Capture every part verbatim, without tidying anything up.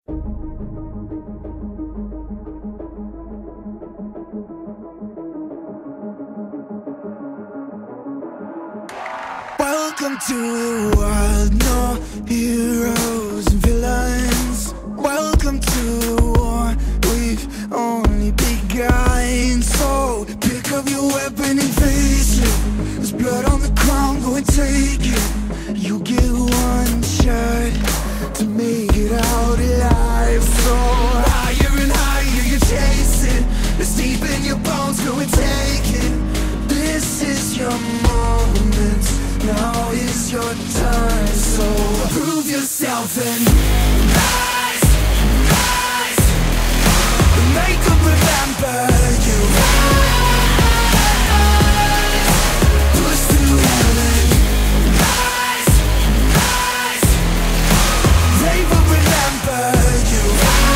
Welcome to the world, no heroes and villains. Welcome to the war, we've only begun. So pick up your weapon and face it. There's blood on the ground, go and take it. You get one shot to make it out alive. So higher and higher you chase it. It's deep in your bones, go and take it. This is your moment, now is your time. So prove yourself and rise, rise. Make them remember you. Rise, push through heaven. Rise, rise. They will remember you.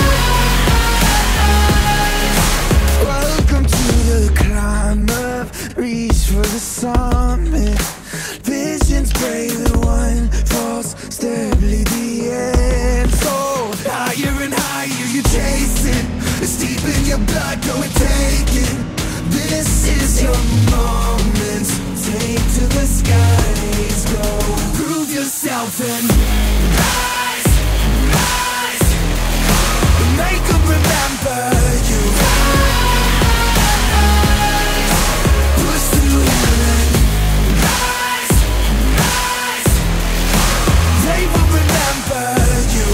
Rise. Welcome to the climb up, reach for the summit. Visions brave, the one false step lead the end. So higher and higher you chase it. It's deep in your blood, go and take it. This is your moment, take to the skies, go. Prove yourself and rise, rise. Make them remember you. Rise, push through heaven. They will remember you.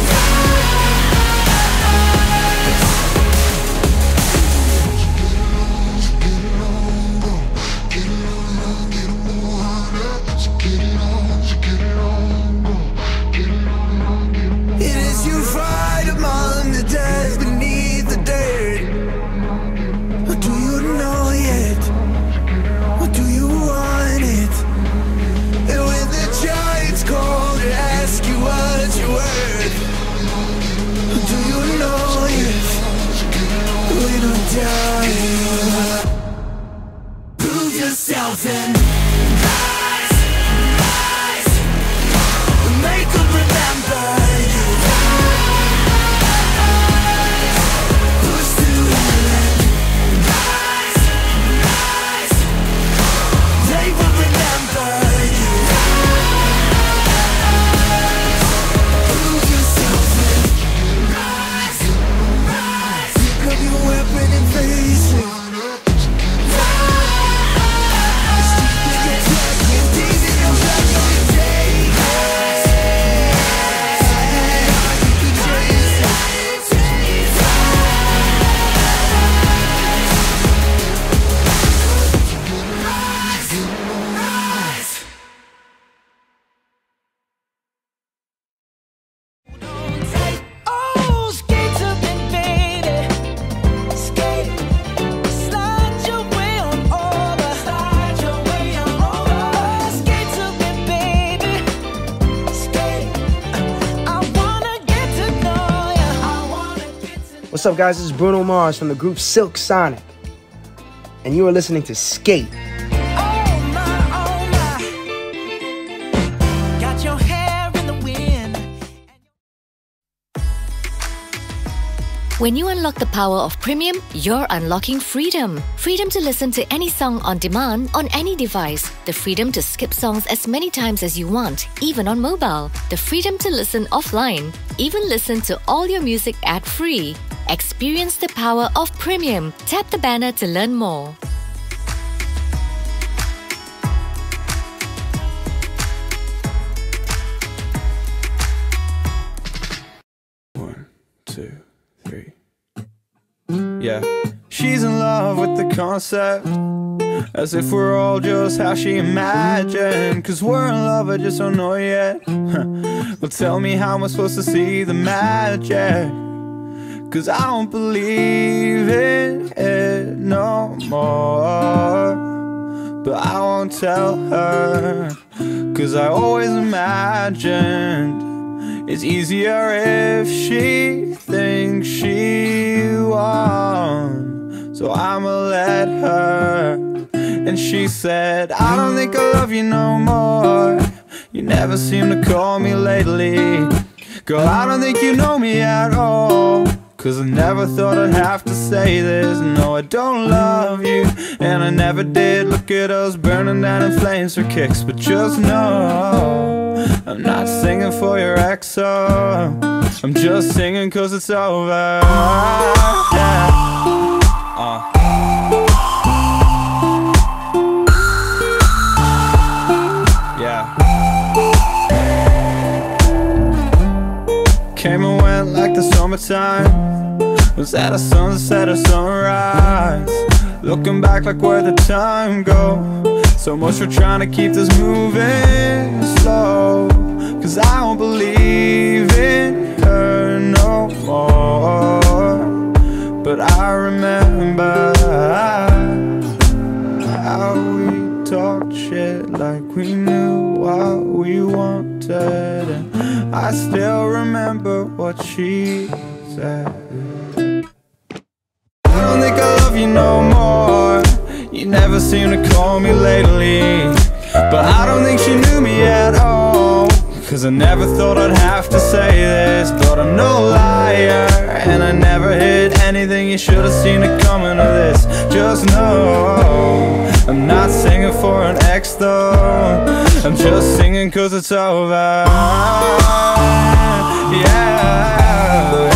It is you fight among the dead, beneath the dirt. Or do you know yet? Or do you want it? And when the giants call to ask you what you're worth, do you know yet? We don't die. Prove yourself and rise, rise. Make them remember you. Rise, push through heaven. Rise, rise. They will remember you. Prove yourself and rise, rise. Pick up your weapon and face it. Rise, deep in your chest, deep in your blood, go and take it. You can chase it. Rise, rise. Oh, skate to me, baby. Skate, slide your way on over. Slide your way on over. Skate to me, baby. Skate. I wanna get to know ya. I wanna get to know. What's up, guys? This is Bruno Mars from the group Silk Sonic, and you are listening to Skate. Oh my, oh my. Got your hair in the wind. When you unlock the power of Premium, you're unlocking freedom. Freedom to listen to any song on demand on any device. The freedom to skip songs as many times as you want, even on mobile. The freedom to listen offline. Even listen to all your music ad-free. Experience the power of Premium. Tap the banner to learn more. One, two, three. Yeah. She's in love with the concept, as if we're all just how she imagined. Cause we're in love, I just don't know yet. Well, tell me, how am I supposed to see the magic? Cause I don't believe in it no more. But I won't tell her, cause I always imagined it's easier if she thinks she won. So I'ma let her. And she said, I don't think I love you no more. You never seem to call me lately. Girl, I don't think you know me at all, 'cause I never thought I'd have to say this. No, I don't love you, and I never did. Look at us burning down in flames for kicks. But just know, I'm not singing for your ex, oh, I'm just singing 'cause it's over. Yeah. Uh. Yeah. Came and went like the summertime. Was that a sunset or sunrise? Looking back like where'd the time go? So much for trying to keep this moving slow, 'cause I don't believe in her no more. But I remember how we talked shit like we knew what we wanted, and I still remember what she said. I don't think I love you no more. You never seem to call me lately, but I don't think she knew me at all, 'cause I never thought I'd have to say this. But I'm no liar, and I never hid anything. You should have seen it coming to this. Just know, I'm not singing for an ex though, I'm just singing 'cause it's over. Yeah.